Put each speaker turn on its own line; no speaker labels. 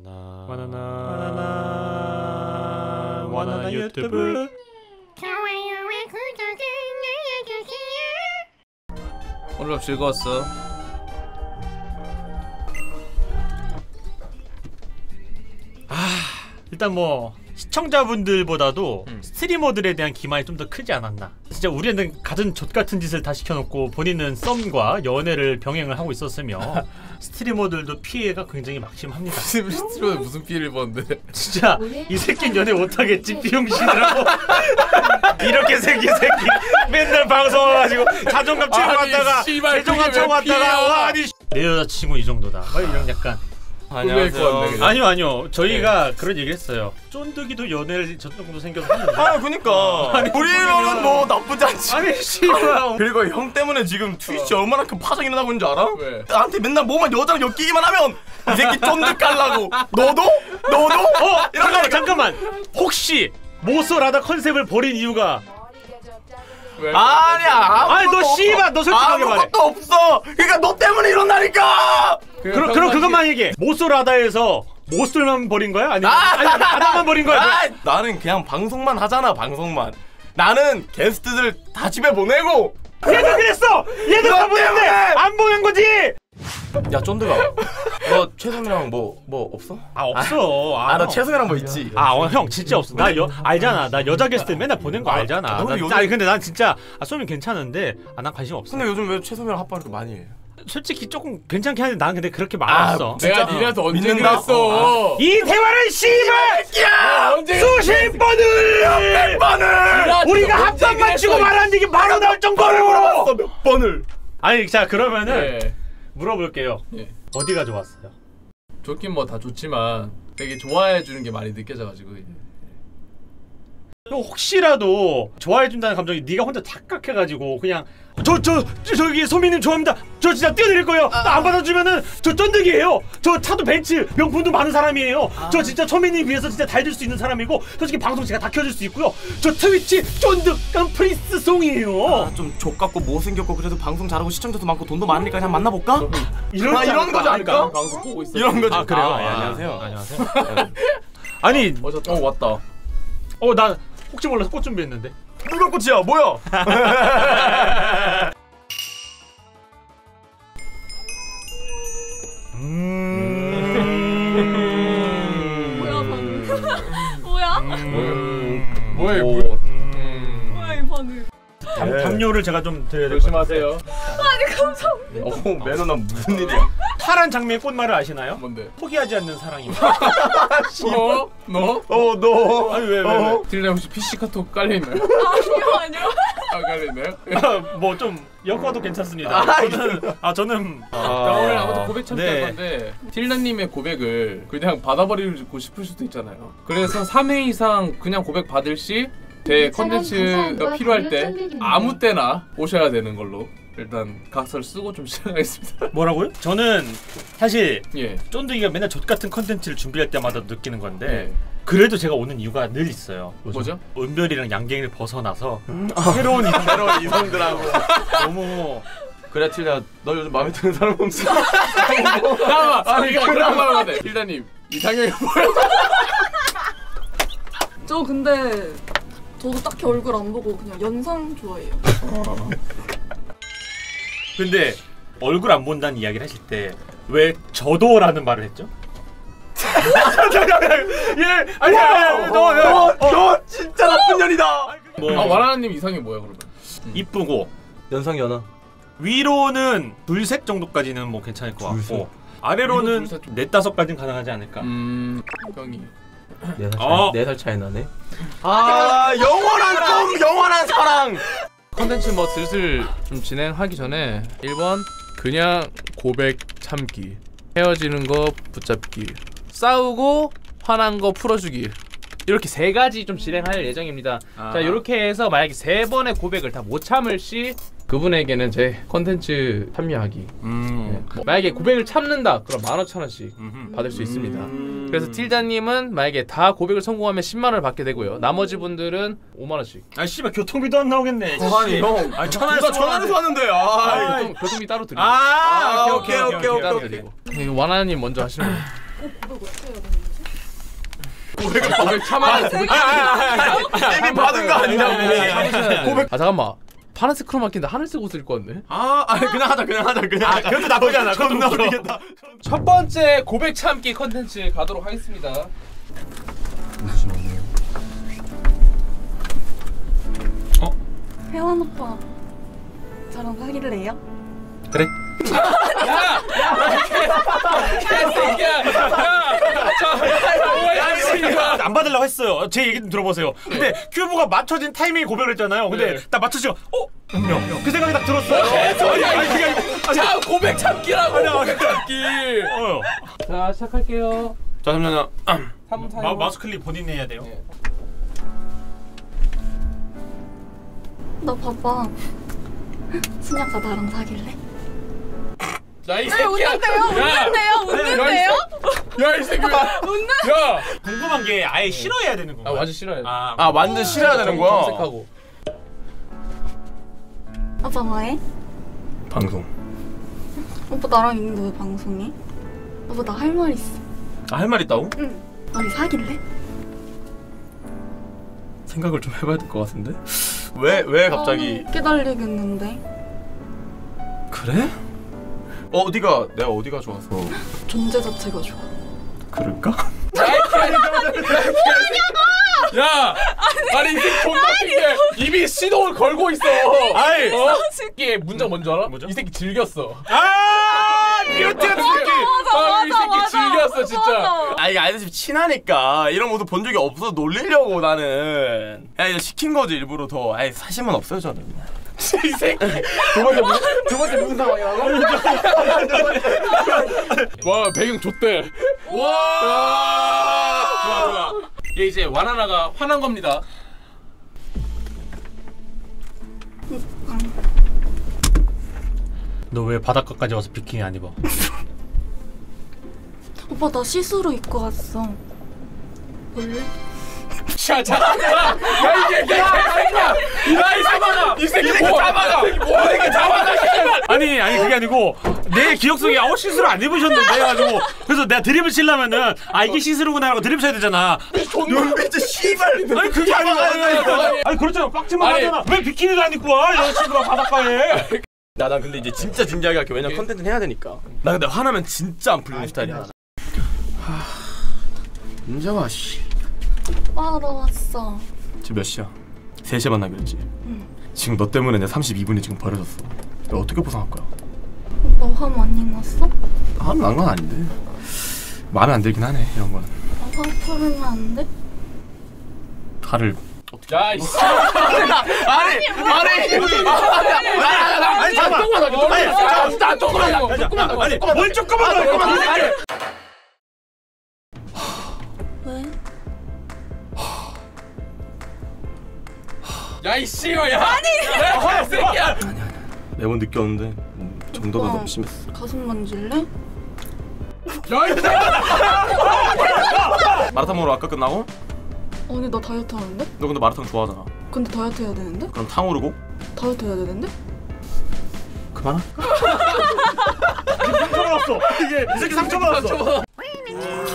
바나나 유튜브.
좋아요와 구독을 눌러주세요.
오늘 즐거웠어.
일단 뭐 시청자분들보다도 스트리머들에 대한 기만이 좀 더 크지 않았나. 진짜 우리는 갖은 족같은 짓을 다 시켜놓고 본인은 썸과 연애를 병행을 하고 있었으며 스트리머들도 피해가 굉장히 막심합니다.
스트리머에 무슨 피해를 입었는데?
진짜 이 새끼는 연애 못하겠지 비용신이라고. 이렇게 생긴 새끼 맨날 방송 와가지고 자존감 채워갔다가 자존감 채워갔다가 와 아니 내 여자친구 이 정도다 막 이런 약간.
안녕하세요.
아니요 저희가 그런 얘기 했어요. 쫀득이도 연애를 저 정도 생겨서 했는데.
그니까 우리는 뭐 나쁘지 않지.
아니 씨발.
그리고 형 때문에 지금 트위치 얼마나 큰 파장이 일어나고 있는 줄 알아?
왜?
나한테 맨날 뭐만 여자랑 엮이기만 하면 이 새끼 쫀득 깔라고. 너도?
잠깐만 혹시 모쏠하다 컨셉을 버린 이유가
왜?
아니야.
아니 너 씨발 너 솔직하게 말해.
아무것도 없어. 그러니까 너 때문에 이런다니까.
그럼 그것만 얘기해. 모쏠하다에서 모쏠만 버린 거야? 아니 하다만 버린 거야?
나는 그냥 방송만 하잖아. 방송만. 나는 게스트들 다 집에 보내고.
얘도 그랬어. 얘도 다 보냈네. 안 보낸 거지.
야 쫀득아, 너 최성이랑 뭐 없어?
없어.
나 최성이랑 뭐 있지.
형 진짜 없어. 나 알잖아. 나 여자 게스트 맨날 보낸 거 알잖아. 근데 난 진짜 쏘면 괜찮은데 난 관심 없어.
근데 요즘 왜 최성이랑 합방 이렇게 많이 해?
솔직히 조금 괜찮긴 한데 난 근데 그렇게 많았어.
내가 니네한테 언제 그랬어?
이 대화를 씨발 수십 번을
몇 번을
우리가 합방만 치고 말하는 얘기 바로 나올 정도로
물어봤어. 몇 번을.
아니 자 그러면은
네.
물어볼게요.
예.
어디가 좋았어요?
좋긴 뭐 다 좋지만 되게 좋아해 주는 게 많이 느껴져가지고.
혹시라도 좋아해준다는 감정이 네가 혼자 착각해가지고 그냥 저기 소민님 좋아합니다. 저 진짜 뛰어내릴 거예요. 나 안 받아주면은 저 쫀득이에요. 저 차도 벤츠 명품도 많은 사람이에요. 저 진짜 소민님 위해서 진짜 다 해줄 수 있는 사람이고 솔직히 방송 제가 다 켜줄 수 있고요. 저 트위치 쫀득한 프린스 송이에요.
좀 족같고 못생겼고 그래도 방송 잘하고 시청자도 많고 돈도 많으니까 그냥 만나볼까?
이런
거지 않을까?
방송 보고 있어.
이런 거지.
그래요?
안녕하세요.
안녕하세요. 아니
왔다.
나 혹시 몰라서 꽃 준비했는데.
누가 꽃이야? 뭐야?
뭐야?
뭐야
뭐야 이 반응?
담요를 제가 좀 드려야 될 것 같아요.
조심하세요.
아니 감성.
매너나 무슨 일이야?
파란 장미의 꽃말을 아시나요?
뭔데?
포기하지 않는 사랑입니다.
너?
아니 왜?
딜레 혹시 PC 카톡 깔려 있나요?
아니요.
깔려 있나요?
뭐 좀 여과도 괜찮습니다. 저는
오늘 아무튼 고백 참기 할
네.
건데 틸라님의 고백을 그냥 받아버리고 싶을 수도 있잖아요. 그래서 3회 이상 그냥 고백 받을 시 제 컨텐츠가 필요할 때 아무 때나 오셔야 되는 걸로 일단 각서를 쓰고 좀 시작하겠습니다.
뭐라고요? 저는 사실
예.
쫀득이가 맨날 족같은 컨텐츠를 준비할 때마다 느끼는 건데
예.
그래도 제가 오는 이유가 늘 있어요.
뭐죠?
은별이랑 양갱이를 벗어나서 새로운 이성들하고 너무
그래 틸리야, 너 요즘 마음에 드는 사람 없어?
잠깐만! 이거 그런 말 하면 돼. 틸라님 이상형이 뭐야?
저 근데 저도 딱히 얼굴 안 보고 그냥 연상 좋아해요.
근데 얼굴 안 본다는 이야기를 하실 때 왜 저도라는 말을 했죠?
너 진짜 나쁜 년이다.
와라나님 이상형이 뭐야 그러면?
이쁘고
연상 연하.
위로는 둘셋 정도까지는 뭐 괜찮을 것 같고 아래로는
둘, 셋 좀.
4~5까지는 가능하지 않을까.
형이
4살 차이 나네. 영원한 사랑.
컨텐츠 뭐 슬슬 좀 진행하기 전에 1번 그냥 고백 참기, 헤어지는 거 붙잡기, 싸우고 화난 거 풀어주기, 이렇게 3가지 좀 진행할 예정입니다. 자, 이렇게 해서 만약에 3번의 고백을 다 못 참을 시 그분에게는 제 컨텐츠 참여하기. 네. 만약에 고백을 참는다 그럼 15,000원씩 받을 수 있습니다. 그래서 틸다님은 만약에 다 고백을 성공하면 10만원을 받게 되고요. 나머지 분들은 5만원씩.
아 씨발 교통비도 안 나오겠네.
아니 형, 천안에서 왔는데.
교통비 따로 드리고.
오케이.
와나님 먼저 하시면
고백 어떻게 해야 되는 거지?
고백 참아.
이미 받은 거 아니냐고.
고백. 아 잠깐만. 파란색 크로마키인데 하늘색 옷을 입고 왔네.
그냥 하자.
그것도 나쁘지 않아. 그것도 나쁘겠다.
첫 번째 고백 참기 컨텐츠 가도록 하겠습니다.
혜원 오빠 저랑 사귈래요?
그래. 안 받으려고 했어요. 제 얘기 좀 들어보세요. 근데 큐브가 맞춰진 타이밍에 고백을 했잖아요. 근데 딱 맞춰지고 그 생각이 딱 들었어요.
자 고백 참기라고. 고백 참기. 자 시작할게요.
자 잠시만요.
마우스 클릭 본인이 해야 돼요.
너 봐봐. 순혁아 나랑 사귈래?
야이 새끼야.
웃는데요?
야이 새끼야. 야.
궁금한 게 아예 싫어해야 되는 건가요?
완전 싫어해.
완전 싫어야 되는 거야.
검색하고.
오빠 뭐해?
방송.
오빠 나랑 있는데 왜 방송해? 오빠 나 할 말 있어.
할 말 있다고?
응. 우리 사귈래?
생각을 좀 해봐야 될 것 같은데. 왜 갑자기?
깨달리겠는데.
그래? 내가 어디가 좋아서
존재 자체가 좋아.
그럴까?
야! 아니 이 새끼 존나 게 이미 시동을 걸고 있어.
아이,
이게 문장 뭔지 알아?
뭐죠?
이 새끼 즐겼어.
뮤트 새끼.
이 새끼 즐겼어 진짜.
이게 아저씨 친하니까 이런 모습 본 적이 없어서 놀리려고 나는. 이거 시킨 거지 일부러 더. 사실만 없어요 저는. 이 새끼. 두 번째 무슨 상황이라고?
와 배경 좋대. 와. 좋아. 얘 이제 와나나가 화난 겁니다.
너 왜 바닷가까지 와서 비키니 안 입어?
오빠 나 시스루 입고 왔어. 볼래?
야 이 새끼야. 이 새끼 잡아가.
아니 그게 아니고 내 기억 속에 시스루 안 입으셨는데 해가지고 그래서 내가 드립을 치려면은 이게 시스루구나 하고 드립 쳐야 되잖아.
진짜 씨발.
아니 그게 아니고 아니 그렇잖아. 빡치만 하잖아. 왜 비키니도 안 입고 와 이런 친구가 바닷가에.
난 근데 이제 진짜 진지하게 할게. 왜냐면 컨텐츠는 해야 되니까. 나 근데 화나면 진짜 안 풀리는 스타일이야. 민정아 씨.
나 왔어.
지금 몇 시야? 3시에 만나기로 했지?
응.
지금 너 때문에 내 32분이 지금 버려졌어. 너 어떻게 보상할 거야?
오빠 화 많이 났어?
화는 난 건 아닌데 마음에 안 들긴 하네 이런 거는.
화 풀으면 안 돼?
화를
야 이씨.
아니
잠깐만. 아니 뭘 조금만
왜?
야 이 씨발 야. 아니 새끼야.
매번 느꼈는데 정도가 너무 심했어.
가슴 만질래?
야 이 새끼야.
마라탕 먹으러 아까 끝나고?
아니 나 다이어트 하는데?
너 근데 마라탕 좋아하잖아.
근데 다이어트 해야 되는데?
그럼 탕 오르고?
다이어트 해야 되는데?
그만하?
상처받았어. 이게 이 새끼 상처받았어.